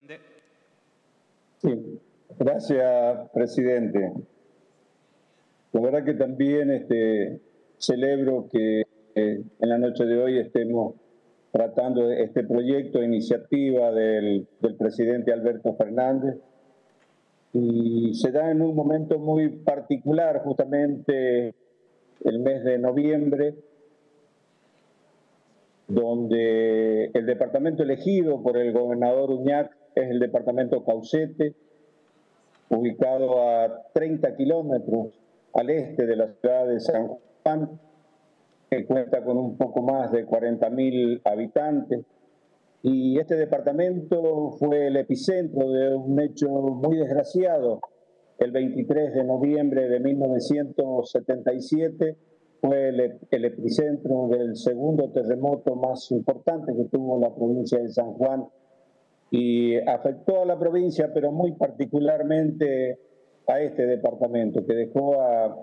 Sí, gracias, presidente. La verdad que también celebro que en la noche de hoy estemos tratando este proyecto, iniciativa del presidente Alberto Fernández, y se da en un momento muy particular, justamente el mes de noviembre, donde el departamento elegido por el gobernador Uñac es el departamento Caucete, ubicado a 30 kilómetros al este de la ciudad de San Juan, que cuenta con un poco más de 40.000 habitantes. Y este departamento fue el epicentro de un hecho muy desgraciado. El 23 de noviembre de 1977 fue el epicentro del segundo terremoto más importante que tuvo la provincia de San Juan, y afectó a la provincia, pero muy particularmente a este departamento, que dejó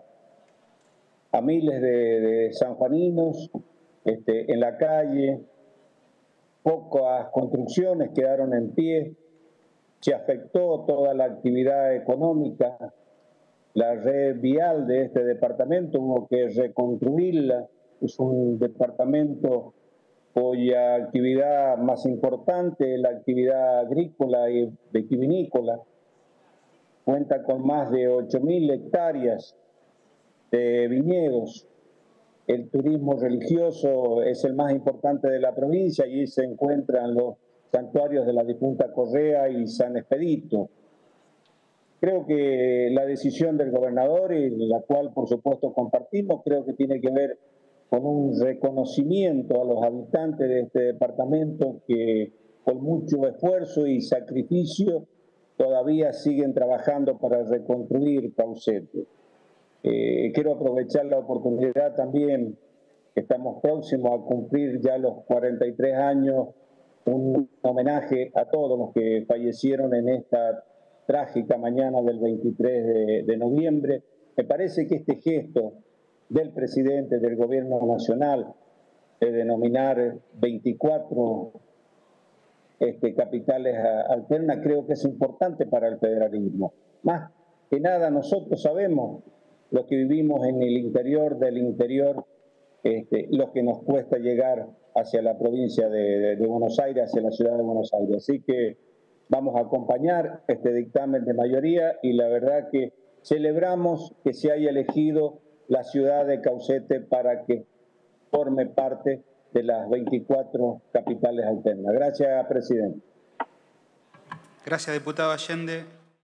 a miles de sanjuaninos en la calle. Pocas construcciones quedaron en pie, se afectó toda la actividad económica, la red vial de este departamento hubo que reconstruirla. Es un departamento cuya actividad más importante es la actividad agrícola y vitivinícola. Cuenta con más de 8.000 hectáreas de viñedos. El turismo religioso es el más importante de la provincia, y se encuentran los santuarios de la difunta Correa y San Expedito. Creo que la decisión del gobernador, y la cual por supuesto compartimos, creo que tiene que ver con un reconocimiento a los habitantes de este departamento que con mucho esfuerzo y sacrificio todavía siguen trabajando para reconstruir Caucete. Quiero aprovechar la oportunidad también, que estamos próximos a cumplir ya los 43 años, un homenaje a todos los que fallecieron en esta trágica mañana del 23 de noviembre. Me parece que este gesto del presidente del gobierno nacional de denominar 24 capitales alternas, creo que es importante para el federalismo. Más que nada nosotros sabemos, los que vivimos en el interior del interior, lo que nos cuesta llegar hacia la provincia de Buenos Aires, hacia la ciudad de Buenos Aires. Así que vamos a acompañar este dictamen de mayoría, y la verdad que celebramos que se haya elegido la ciudad de Caucete para que forme parte de las 24 capitales alternas. Gracias, presidente. Gracias, diputado Allende.